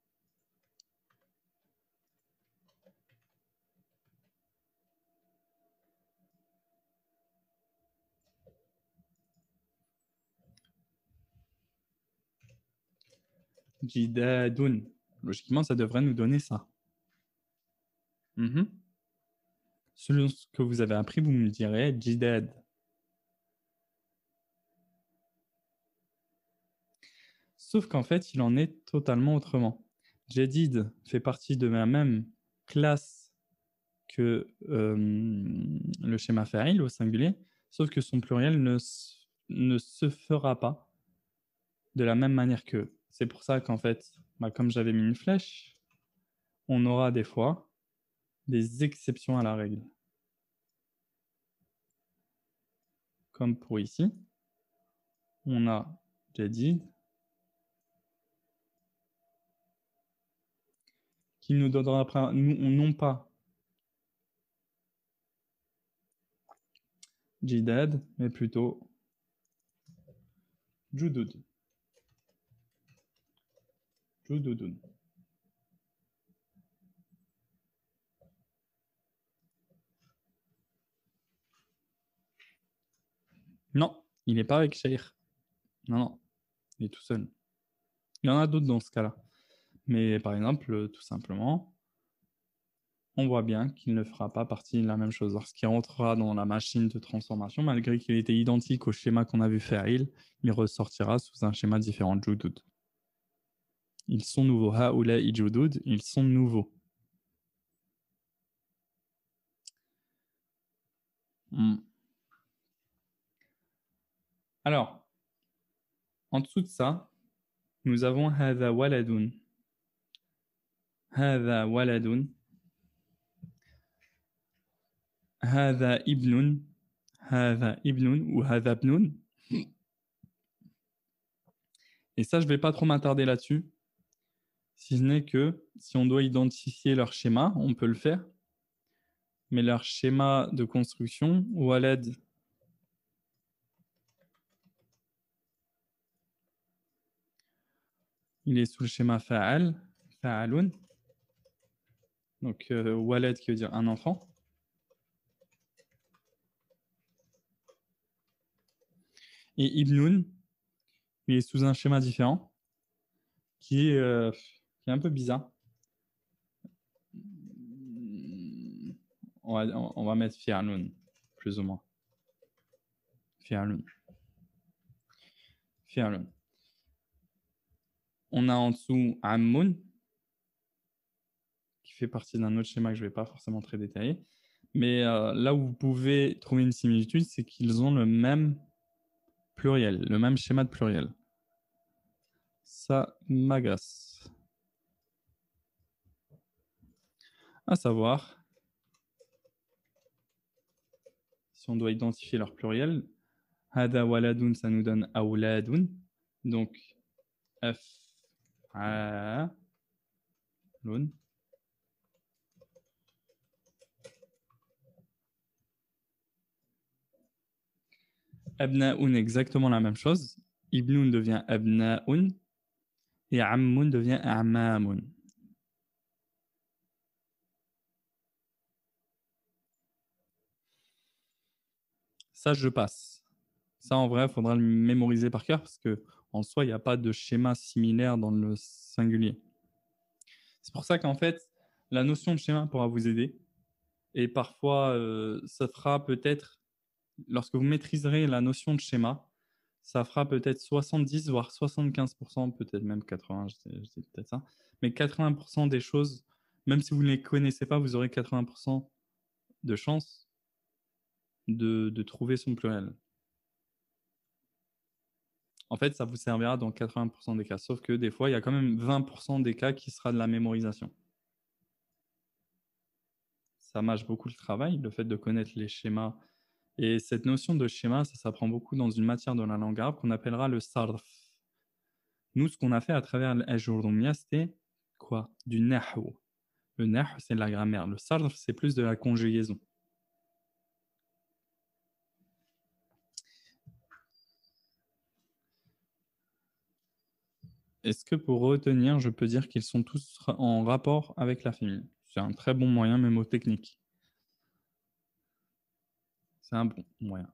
Jidadun. Logiquement, ça devrait nous donner ça. Mm-hmm. Selon ce que vous avez appris, vous me direz jidad. Sauf qu'en fait, il en est totalement autrement. Jadid fait partie de la même classe que euh, le schéma fa'il au singulier, sauf que son pluriel ne, ne se fera pas de la même manière qu'eux. C'est pour ça qu'en fait, bah, comme j'avais mis une flèche, on aura des fois des exceptions à la règle. Comme pour ici, on a jadid qui nous donnera après, non pas jidad, mais plutôt judud. Jududun. Non, il n'est pas avec Sheikh. Non, non, il est tout seul. Il y en a d'autres dans ce cas-là. Mais par exemple, tout simplement, on voit bien qu'il ne fera pas partie de la même chose. Lorsqu'il rentrera dans la machine de transformation, malgré qu'il était identique au schéma qu'on a vu faire, il, il ressortira sous un schéma différent, Judud. Ils sont nouveaux. Haoula et Judud, ils sont nouveaux. Hmm. Alors, en dessous de ça, nous avons Hada waladun. Hada waladun. Hada ibnun. Hada ibnun ou Hada ibnun. Et ça, je ne vais pas trop m'attarder là-dessus. Si ce n'est que si on doit identifier leur schéma, on peut le faire. Mais leur schéma de construction, walad, il est sous le schéma fa'al, fa'alun. Donc euh, walad qui veut dire un enfant. Et Ibnoun, il est sous un schéma différent qui est, euh, qui est un peu bizarre. On va, on va mettre Fi'aloun, plus ou moins. Fi'aloun. Fi'aloun. On a en dessous Ammoun, qui fait partie d'un autre schéma que je ne vais pas forcément très détailler. Mais euh, là où vous pouvez trouver une similitude, c'est qu'ils ont le même pluriel, le même schéma de pluriel. Ça m'agace. À savoir, si on doit identifier leur pluriel, Hada waladun, ça nous donne awladun. Donc, F, A, Lun. Abna'un, exactement la même chose. Ibnun devient abna'un. Et ammun devient a'mamun. Ça, je passe. Ça, en vrai, il faudra le mémoriser par cœur parce qu'en soi, il n'y a pas de schéma similaire dans le singulier. C'est pour ça qu'en fait, la notion de schéma pourra vous aider. Et parfois, euh, ça fera peut-être, lorsque vous maîtriserez la notion de schéma, ça fera peut-être soixante-dix, voire soixante-quinze pour cent, peut-être même quatre-vingts, je sais, je sais peut-être ça. Mais quatre-vingts pour cent des choses, même si vous ne les connaissez pas, vous aurez quatre-vingts pour cent de chances de, de trouver son pluriel. En fait, ça vous servira dans quatre-vingts pour cent des cas. Sauf que des fois, il y a quand même vingt pour cent des cas qui sera de la mémorisation. Ça mâche beaucoup le travail, le fait de connaître les schémas. Et cette notion de schéma, ça s'apprend beaucoup dans une matière de la langue arabe qu'on appellera le sarf. Nous, ce qu'on a fait à travers l'ajurumia, c'était quoi? Du nahw. Le nahw, c'est de la grammaire. Le sarf, c'est plus de la conjugaison. Est-ce que pour retenir, je peux dire qu'ils sont tous en rapport avec la féminine? C'est un très bon moyen mémotechnique. C'est un bon moyen.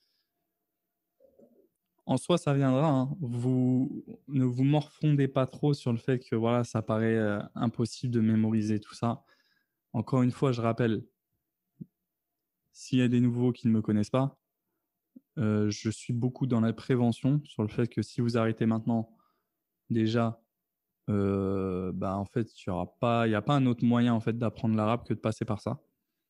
En soi, ça viendra. Hein. Vous ne vous morfondez pas trop sur le fait que voilà, ça paraît euh, impossible de mémoriser tout ça. Encore une fois, je rappelle, s'il y a des nouveaux qui ne me connaissent pas, euh, je suis beaucoup dans la prévention sur le fait que si vous arrêtez maintenant, déjà, euh, bah, en fait, il n'y aura pas, il n'y a pas un autre moyen en fait d'apprendre l'arabe que de passer par ça.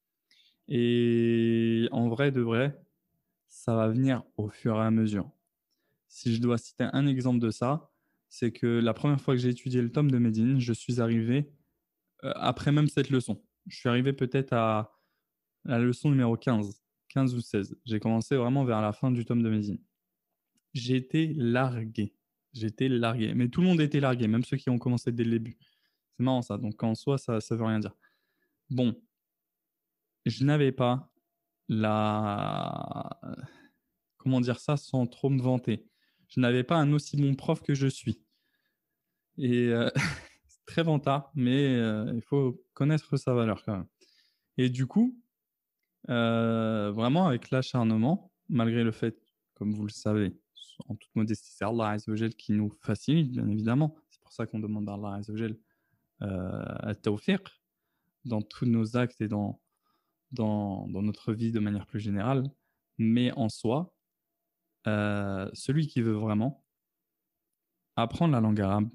Et en vrai de vrai, ça va venir au fur et à mesure. Si je dois citer un exemple de ça, c'est que la première fois que j'ai étudié le tome de Médine, je suis arrivé euh, après même cette leçon. Je suis arrivé peut-être à la leçon numéro quinze, quinze ou seize. J'ai commencé vraiment vers la fin du tome de Médine. J'ai été largué. J'étais largué. Mais tout le monde était largué, même ceux qui ont commencé dès le début. C'est marrant ça. Donc en soi, ça ne veut rien dire. Bon, je n'avais pas la... Comment dire ça sans trop me vanter? Je n'avais pas un aussi bon prof que je suis. Et euh, c'est très vantard, mais euh, il faut connaître sa valeur quand même. Et du coup, euh, vraiment avec l'acharnement, malgré le fait, comme vous le savez, en toute modestie, c'est Allah Azzawajal qui nous facilite, bien évidemment. C'est pour ça qu'on demande à Allah Azzawajal euh, at-tawfiq dans tous nos actes et dans, dans, dans notre vie de manière plus générale. Mais en soi, euh, celui qui veut vraiment apprendre la langue arabe,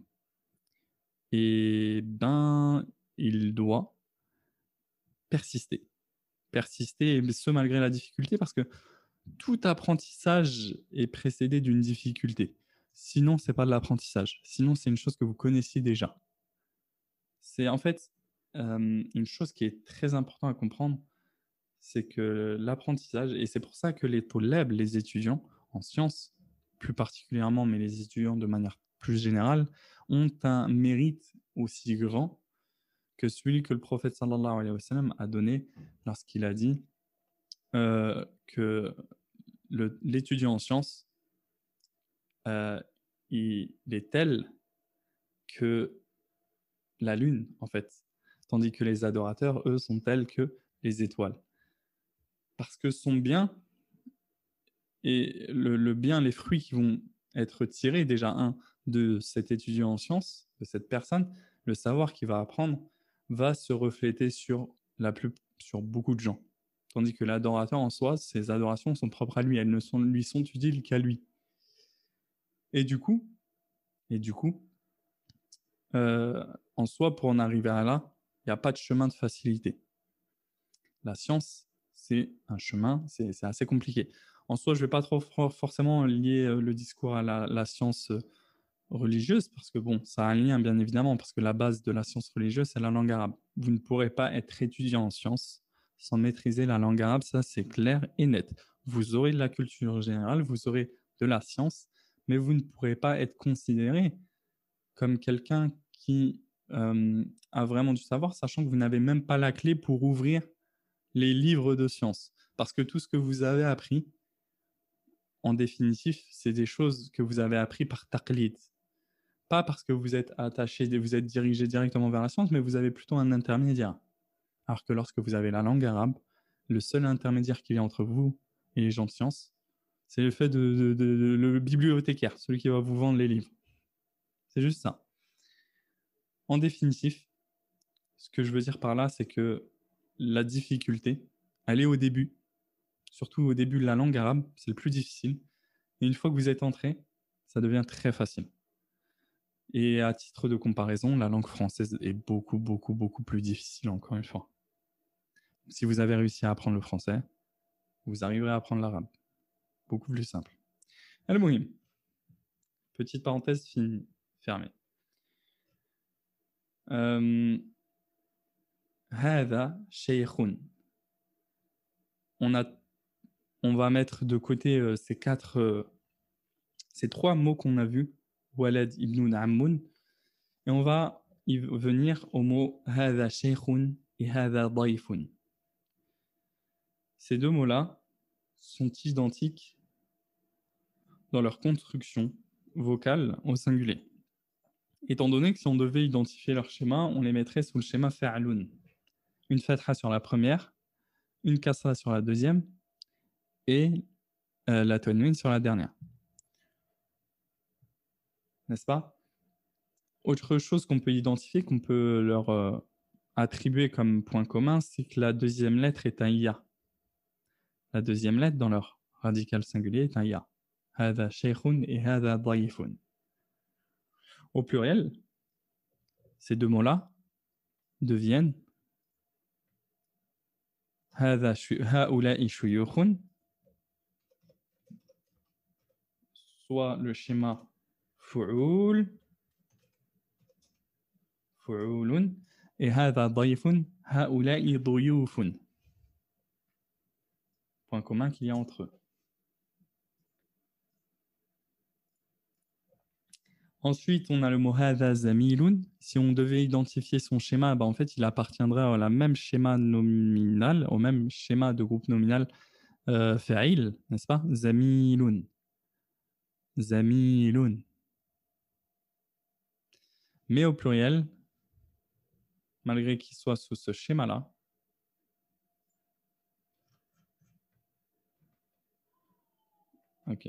et ben, il doit persister. Persister, et ce malgré la difficulté, parce que tout apprentissage est précédé d'une difficulté. Sinon, c'est pas de l'apprentissage. Sinon, c'est une chose que vous connaissiez déjà. C'est en fait euh, une chose qui est très importante à comprendre, c'est que l'apprentissage, et c'est pour ça que les tolèbes, les étudiants en sciences, plus particulièrement, mais les étudiants de manière plus générale, ont un mérite aussi grand que celui que le prophète sallallahu alayhi wa sallam a donné lorsqu'il a dit euh, que le, l'étudiant en sciences, euh, il est tel que la lune, en fait, tandis que les adorateurs, eux, sont tels que les étoiles. Parce que son bien Et le, le bien, les fruits qui vont être tirés, déjà, un, de cet étudiant en sciences, de cette personne, le savoir qu'il va apprendre, va se refléter sur, la plus, sur beaucoup de gens. Tandis que l'adorateur en soi, ses adorations sont propres à lui, elles ne sont, lui sont utiles qu'à lui. Et du coup, et du coup euh, en soi, pour en arriver à là, il n'y a pas de chemin de facilité. La science, c'est un chemin, c'est c'est assez compliqué. En soi, je ne vais pas trop for- forcément lier euh, le discours à la, la science euh, religieuse, parce que bon, ça a un lien bien évidemment, parce que la base de la science religieuse, c'est la langue arabe. Vous ne pourrez pas être étudiant en sciences sans maîtriser la langue arabe, ça c'est clair et net. Vous aurez de la culture générale, vous aurez de la science, mais vous ne pourrez pas être considéré comme quelqu'un qui euh, a vraiment du savoir, sachant que vous n'avez même pas la clé pour ouvrir les livres de sciences. Parce que tout ce que vous avez appris, en définitif, c'est des choses que vous avez appris par taqlid. Pas parce que vous êtes attaché, vous êtes dirigé directement vers la science, mais vous avez plutôt un intermédiaire. Alors que lorsque vous avez la langue arabe, le seul intermédiaire qui est entre vous et les gens de science, c'est le fait de, de, de, de le bibliothécaire, celui qui va vous vendre les livres. C'est juste ça. En définitif, ce que je veux dire par là, c'est que la difficulté, elle est au début, surtout au début de la langue arabe, c'est le plus difficile. Et une fois que vous êtes entré, ça devient très facile. Et à titre de comparaison, la langue française est beaucoup, beaucoup, beaucoup plus difficile, encore une fois. Si vous avez réussi à apprendre le français, vous arriverez à apprendre l'arabe. Beaucoup plus simple. Al-Muhim. Petite parenthèse finie, fermée. Euh, هذا شيخ. On a on va mettre de côté euh, ces quatre, euh, ces trois mots qu'on a vus, Walad ibn Ammun, et on va y venir au mot Hada shaykhun et Hada daifun. Ces deux mots-là sont identiques dans leur construction vocale au singulier. Étant donné que si on devait identifier leur schéma, on les mettrait sous le schéma fa'alun. Une fatha sur la première, une kasra sur la deuxième et euh, la tanwin sur la dernière. N'est-ce pas? Autre chose qu'on peut identifier, qu'on peut leur euh, attribuer comme point commun, c'est que la deuxième lettre est un ya. La deuxième lettre dans leur radical singulier est un ya. Hada shaykhun et hada daifun. Au pluriel, ces deux mots-là deviennent hada haula'i shuyukhun, soit le schéma fu'ul, fu'ulun, et hada daifun, haula'i duyufun. Point commun qu'il y a entre eux. Ensuite, on a le mot hada zamilun. Si on devait identifier son schéma, bah en fait, il appartiendrait à la même schéma nominal, au même schéma de groupe nominal euh, fa'il, n'est-ce pas? Zamilun. Zamilun. Mais au pluriel, malgré qu'il soit sous ce schéma-là, ok,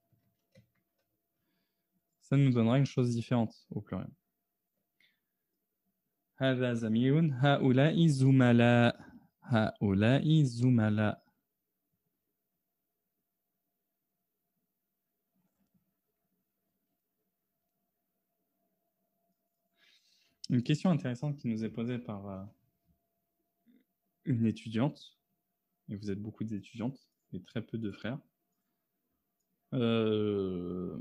ça nous donnera une chose différente au pluriel. هذا زميل هؤلاء زملاء هؤلاء زملاء. Une question intéressante qui nous est posée par euh, une étudiante, et vous êtes beaucoup d'étudiantes et très peu de frères. Euh,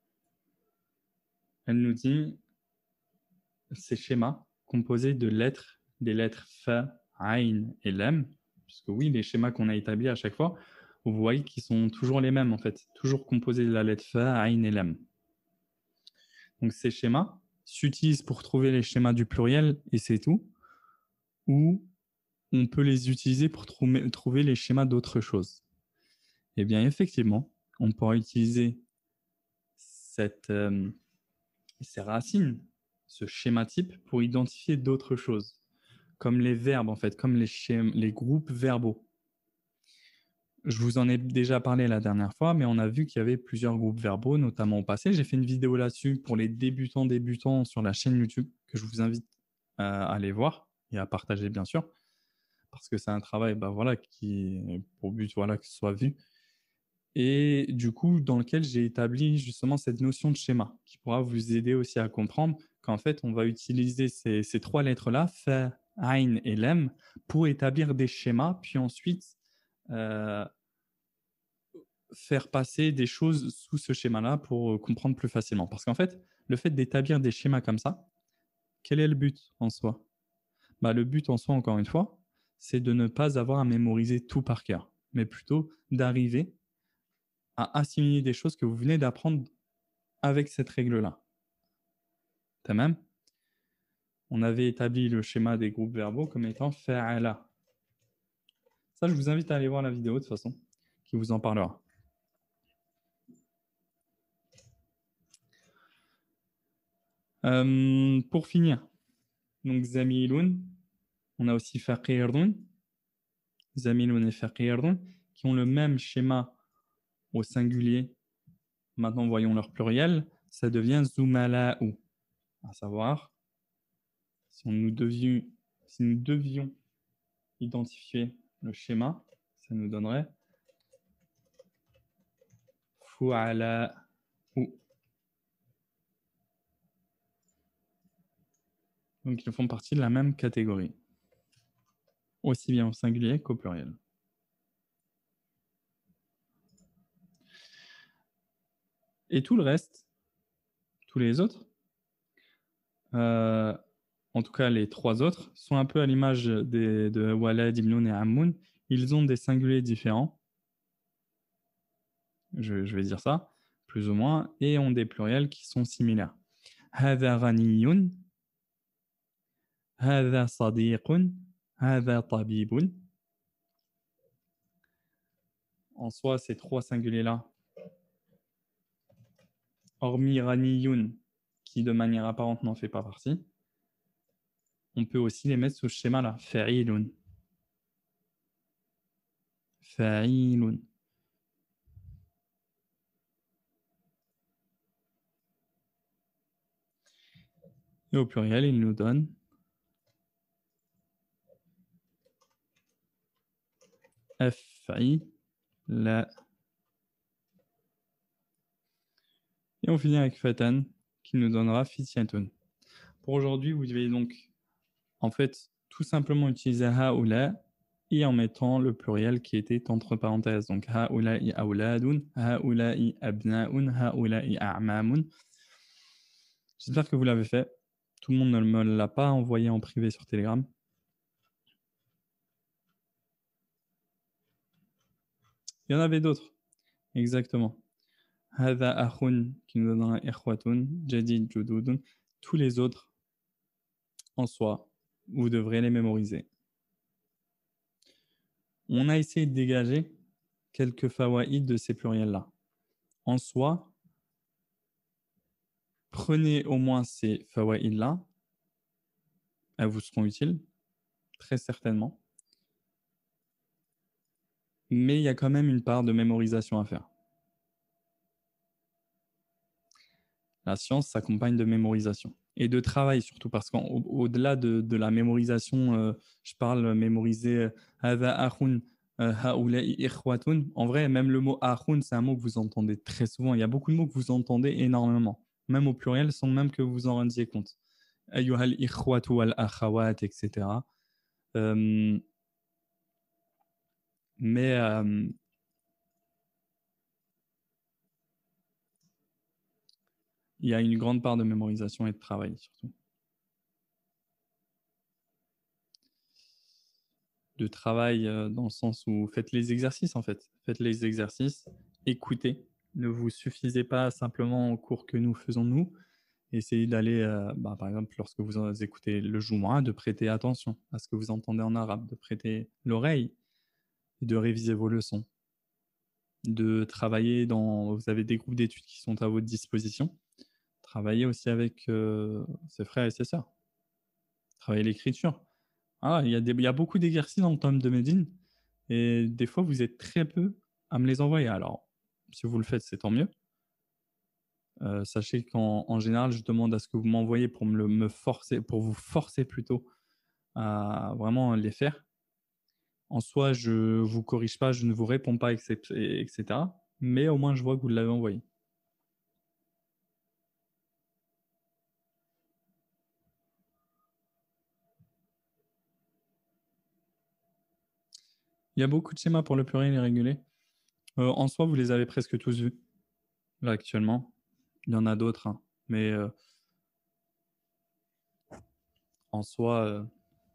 elle nous dit ces schémas composés de lettres, des lettres fa, aïn et lam, puisque oui, les schémas qu'on a établis à chaque fois, vous voyez qu'ils sont toujours les mêmes en fait, toujours composés de la lettre fa, aïn et lam. Donc ces schémas s'utilisent pour trouver les schémas du pluriel et c'est tout, ou on peut les utiliser pour trou- trouver les schémas d'autres choses. Eh bien effectivement, on pourra utiliser cette, euh, ces racines, ce schéma type, pour identifier d'autres choses, comme les verbes en fait, comme les, schèmes, les groupes verbaux. je vous en ai déjà parlé la dernière fois, mais on a vu qu'il y avait plusieurs groupes verbaux, notamment au passé. J'ai fait une vidéo là-dessus pour les débutants débutants sur la chaîne YouTube que je vous invite à aller voir et à partager, bien sûr, parce que c'est un travail, bah, voilà, qui est pour but, voilà, que ce soit vu et du coup, dans lequel j'ai établi justement cette notion de schéma qui pourra vous aider aussi à comprendre qu'en fait, on va utiliser ces ces trois lettres-là, fa, ayn et lem, pour établir des schémas, puis ensuite, heu faire passer des choses sous ce schéma-là pour, heu, comprendre plus facilement. Parce qu'en fait, le fait d'établir des schémas comme ça, quel est le but en soi? Bah, le but en soi, encore une fois, c'est de ne pas avoir à mémoriser tout par cœur, mais plutôt d'arriver à assimiler des choses que vous venez d'apprendre avec cette règle-là. Tamam? On avait établi le schéma des groupes verbaux comme étant fa'ala. Ça, je vous invite à aller voir la vidéo de toute façon, qui vous en parlera. Hem, pour finir, donc zamilun, on a aussi faqirun, zamilun et faqirun, qui ont le même schéma au singulier. Maintenant, voyons leur pluriel, ça devient zumala'u. À savoir, si, on nous devions, si nous devions identifier le schéma, ça nous donnerait fu'ala'u. Donc, ils font partie de la même catégorie, aussi bien au singulier qu'au pluriel. Et tout le reste, tous les autres, euh, en tout cas les trois autres, sont un peu à l'image des, de Walad, Ibnoun et Ammoun. Ils ont des singuliers différents, je, je vais dire ça, plus ou moins, et ont des pluriels qui sont similaires. هذا غني, هذا صديق, هذا طبيب. En soi, ces trois singuliers-là, hormis ghaniyun, qui de manière apparente n'en fait pas partie, on peut aussi les mettre sous ce schéma-là, fa'ilun. Fa'ilun. Et au pluriel, il nous donne F-I, la. Et on finit avec fatan, qui nous donnera fityatun. Pour aujourd'hui, vous devez donc, en fait, tout simplement utiliser haoula et en mettant le pluriel qui était entre parenthèses. Donc haoula'i awladun, haoula'i abna'un, haoula'i a'mamun. J'espère que vous l'avez fait. Tout le monde ne me l'a pas envoyé en privé sur Telegram. Il y en avait d'autres. Exactement. Hada akhun qui nous donnera ikhwatun, jadid jududun. Tous les autres, en soi, vous devrez les mémoriser. On a essayé de dégager quelques fawaïd de ces pluriels-là. En soi, prenez au moins ces fawaïd-là, elles vous seront utiles, très certainement. Mais il y a quand même une part de mémorisation à faire. La science s'accompagne de mémorisation et de travail surtout, parce qu'au-delà de, de la mémorisation, euh, je parle mémoriser hada akhun, haoula'i ikhwatun. En vrai, même le mot akhun, c'est un mot que vous entendez très souvent. Il y a beaucoup de mots que vous entendez énormément, même au pluriel, sans même que vous en rendiez compte. Ayyuhal ikhwatu wal akhawat, et cetera. Euh, mais euh, il y a une grande part de mémorisation et de travail surtout. De travail euh, dans le sens où faites les exercices en fait. Faites les exercices, écoutez. Ne vous suffisez pas simplement aux cours que nous faisons nous. Essayez d'aller, euh, bah, par exemple, lorsque vous écoutez le Jumu'ah, de prêter attention à ce que vous entendez en arabe, de prêter l'oreille et de réviser vos leçons. De travailler dans... Vous avez des groupes d'études qui sont à votre disposition. Travaillez aussi avec euh, ses frères et ses sœurs. Travaillez l'écriture. Ah, il y a des, il y a beaucoup d'exercices dans le tome de Médine. Et des fois, vous êtes très peu à me les envoyer. Alors, si vous le faites, c'est tant mieux. Heu, sachez qu'en en général, je demande à ce que vous m'envoyez pour me le me forcer pour vous forcer plutôt à vraiment les faire. En soi, je vous corrige pas, je ne vous réponds pas, et cét et et cetera, mais au moins je vois que vous l'avez envoyé. Il y a beaucoup de schémas pour le pluriel irrégulier. Heu, en soi, vous les avez presque tous vus, là, actuellement. Il y en a d'autres, hein, mais heu, en soi, heu,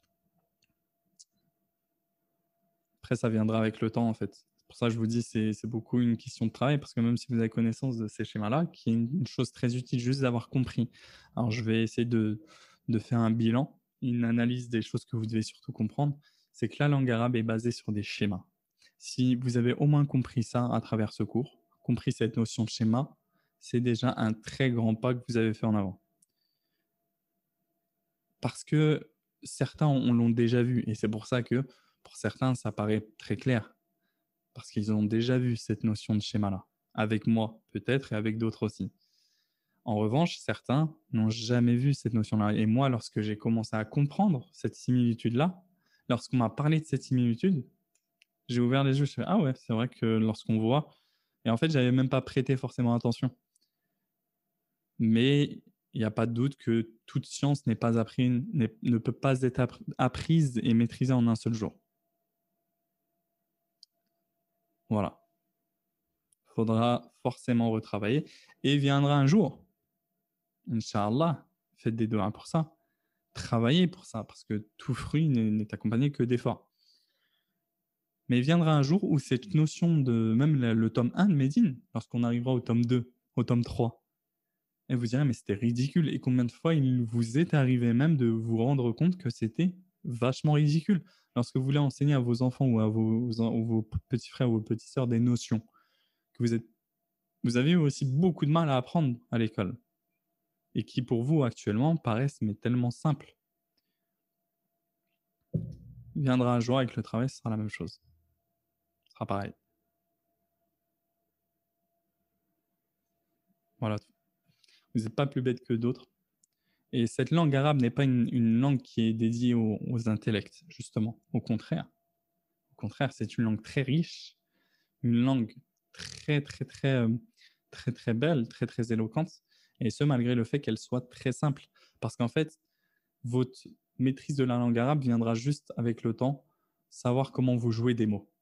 après ça viendra avec le temps, en fait. C'est pour ça que je vous dis, c'est c'est beaucoup une question de travail parce que même si vous avez connaissance de ces schémas-là, qui est une une chose très utile juste d'avoir compris. Alors je vais essayer de de faire un bilan, une analyse des choses que vous devez surtout comprendre, c'est que la langue arabe est basée sur des schémas. Si vous avez au moins compris ça à travers ce cours, compris cette notion de schéma, c'est déjà un très grand pas que vous avez fait en avant. Parce que certains on l'ont déjà vu et c'est pour ça que, pour certains, ça paraît très clair. Parce qu'ils ont déjà vu cette notion de schéma-là. Avec moi, peut-être, et avec d'autres aussi. En revanche, certains n'ont jamais vu cette notion-là. Et moi, lorsque j'ai commencé à comprendre cette similitude-là, lorsqu'on m'a parlé de cette similitude, j'ai ouvert les yeux, je fais: «Ah ouais, c'est vrai que lorsqu'on voit» et en fait, j'avais même pas prêté forcément attention. Mais il n'y a pas de doute que toute science n'est pas appris n'est ne peut pas être appr apprise et maîtrisée en un seul jour. Voilà. Faudra forcément retravailler et viendra un jour, Inch'Allah, faites des doigts pour ça. Travaillez pour ça, parce que tout fruit n'est n'est accompagné que d'efforts. Mais viendra un jour où cette notion de même la le tome un de Médine, lorsqu'on arrivera au tome deux, au tome trois, et vous direz: «Mais c'était ridicule» et combien de fois il vous est arrivé même de vous rendre compte que c'était vachement ridicule? Lorsque vous voulez enseigner à vos enfants ou à vos en ou vos p petits frères ou vos petites sœurs des notions que vous êtes vous avez eu aussi beaucoup de mal à apprendre à l'école et qui pour vous actuellement paraissent mais tellement simples. Viendra un jour avec le travail, ce sera la même chose. Ce sera pareil. Voilà. Vous êtes pas plus bête que d'autres et cette langue arabe n'est pas une une langue qui est dédiée aux aux intellects, justement. Au contraire. Au contraire, c'est une langue très riche, une langue très, très, très, hem, très, très belle, très, très éloquente et ce malgré le fait qu'elle soit très simple. Parce qu'en fait, votre maîtrise de la langue arabe viendra juste avec le temps, savoir comment vous jouez des mots.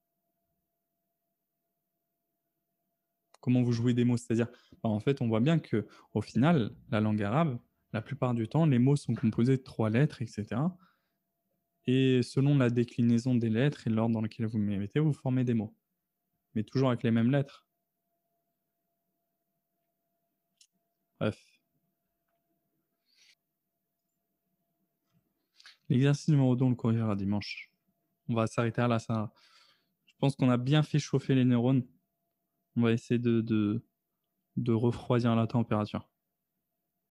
Comment vous jouez des mots, c'est-à-dire, bah, en fait, on voit bien que, au final, la langue arabe, la plupart du temps, les mots sont composés de trois lettres et cetera et selon la déclinaison des lettres et l'ordre dans lequel vous les mettez, vous formez des mots, mais toujours avec les mêmes lettres. Bref. L'exercice numéro deux, on le corrigera dimanche. On va s'arrêter là, ça je pense qu'on a bien fait chauffer les neurones. On va essayer de de de refroidir la température.